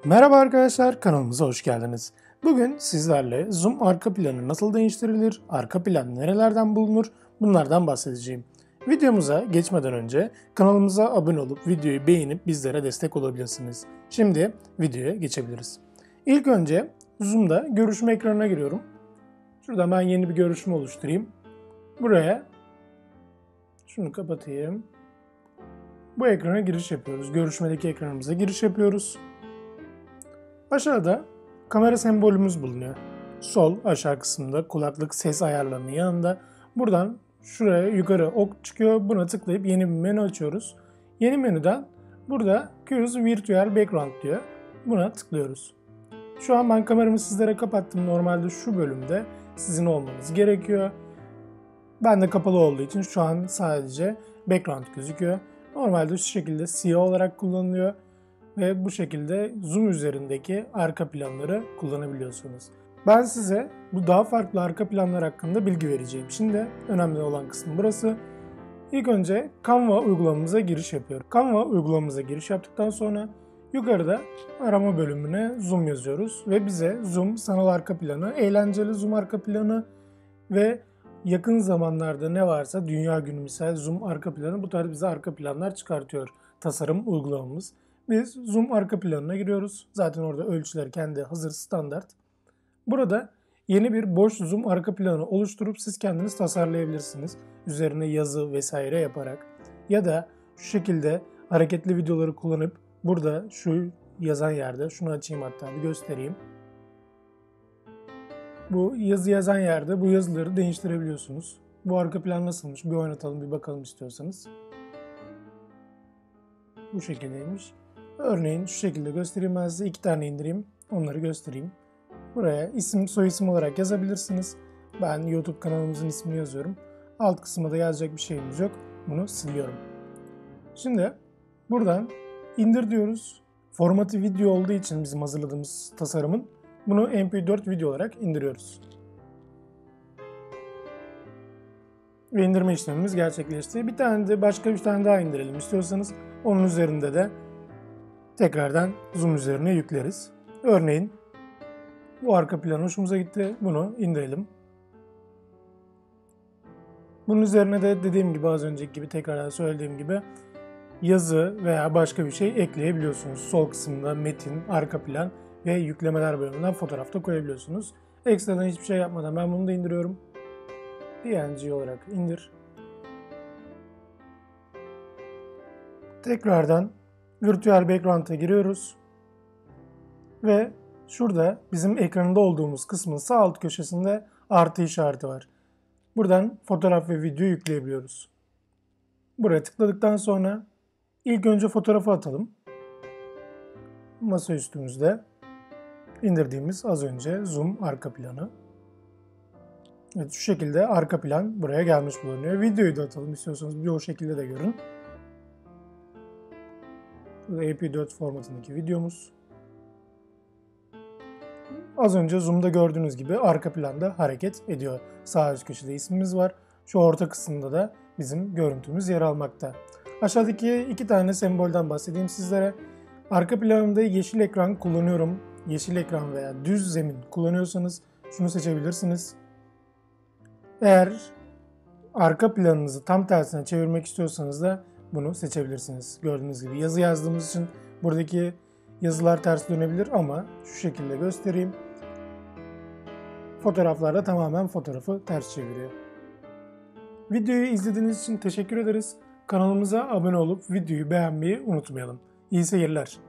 Merhaba arkadaşlar, kanalımıza hoş geldiniz. Bugün sizlerle zoom arka planı nasıl değiştirilir, arka plan nerelerden bulunur, bunlardan bahsedeceğim. Videomuza geçmeden önce kanalımıza abone olup videoyu beğenip bizlere destek olabilirsiniz. Şimdi videoya geçebiliriz. İlk önce zoom'da görüşme ekranına giriyorum. Şurada ben yeni bir görüşme oluşturayım. Buraya şunu kapatayım. Bu ekrana giriş yapıyoruz. Görüşmedeki ekranımıza giriş yapıyoruz. Aşağıda kamera sembolümüz bulunuyor. Sol aşağı kısımda kulaklık ses ayarlarının yanında. Buradan şuraya yukarı ok çıkıyor. Buna tıklayıp yeni bir menü açıyoruz. Yeni menüden burada Choose Virtual Background diyor. Buna tıklıyoruz. Şu an ben kameramı sizlere kapattım. Normalde şu bölümde sizin olmanız gerekiyor. Ben de kapalı olduğu için şu an sadece background gözüküyor. Normalde şu şekilde siyah olarak kullanılıyor. Ve bu şekilde zoom üzerindeki arka planları kullanabiliyorsunuz. Ben size bu daha farklı arka planlar hakkında bilgi vereceğim. Şimdi önemli olan kısmı burası. İlk önce Canva uygulamamıza giriş yapıyorum. Canva uygulamamıza giriş yaptıktan sonra yukarıda arama bölümüne zoom yazıyoruz. Ve bize zoom, sanal arka planı, eğlenceli zoom arka planı ve yakın zamanlarda ne varsa dünya günü misal zoom arka planı, bu tarz bize arka planlar çıkartıyor tasarım uygulamamız. Biz zoom arka planına giriyoruz. Zaten orada ölçüler kendi hazır standart. Burada yeni bir boş zoom arka planı oluşturup siz kendiniz tasarlayabilirsiniz. Üzerine yazı vesaire yaparak. Ya da şu şekilde hareketli videoları kullanıp burada şu yazan yerde, şunu açayım hatta bir göstereyim. Bu yazı yazan yerde bu yazıları değiştirebiliyorsunuz. Bu arka plan nasılmış bir oynatalım bir bakalım istiyorsanız. Bu şekildeymiş. Örneğin şu şekilde göstereyim ben size. 2 tane indireyim. Onları göstereyim. Buraya isim soyisim olarak yazabilirsiniz. Ben YouTube kanalımızın ismini yazıyorum. Alt kısmına da yazacak bir şeyimiz yok. Bunu siliyorum. Şimdi buradan indir diyoruz. Formatı video olduğu için bizim hazırladığımız tasarımın bunu MP4 video olarak indiriyoruz. Ve indirme işlemimiz gerçekleşti. Bir tane de başka bir tane daha indirelim istiyorsanız. Onun üzerinde de tekrardan zoom üzerine yükleriz. Örneğin bu arka plan hoşumuza gitti. Bunu indirelim. Bunun üzerine de dediğim gibi az önceki gibi tekrardan söylediğim gibi yazı veya başka bir şey ekleyebiliyorsunuz. Sol kısımda metin, arka plan ve yüklemeler bölümünden fotoğraf da koyabiliyorsunuz. Ekstradan hiçbir şey yapmadan ben bunu da indiriyorum. PNG olarak indir. Tekrardan Virtual Background'a giriyoruz. Ve şurada bizim ekranında olduğumuz kısmın sağ alt köşesinde artı işareti var. Buradan fotoğraf ve video yükleyebiliyoruz. Buraya tıkladıktan sonra ilk önce fotoğrafı atalım. Masaüstümüzde indirdiğimiz az önce zoom arka planı. Evet, şu şekilde arka plan buraya gelmiş bulunuyor. Videoyu da atalım istiyorsanız bir o şekilde de görün. Burada MP4 formatındaki videomuz. Az önce zoom'da gördüğünüz gibi arka planda hareket ediyor. Sağ üst köşede ismimiz var. Şu orta kısımda da bizim görüntümüz yer almakta. Aşağıdaki 2 tane sembolden bahsedeyim sizlere. Arka planımda yeşil ekran kullanıyorum. Yeşil ekran veya düz zemin kullanıyorsanız şunu seçebilirsiniz. Eğer arka planınızı tam tersine çevirmek istiyorsanız da bunu seçebilirsiniz. Gördüğünüz gibi yazı yazdığımız için buradaki yazılar ters dönebilir ama şu şekilde göstereyim. Fotoğraflarda tamamen fotoğrafı ters çeviriyor. Videoyu izlediğiniz için teşekkür ederiz. Kanalımıza abone olup videoyu beğenmeyi unutmayalım. İyi seyirler.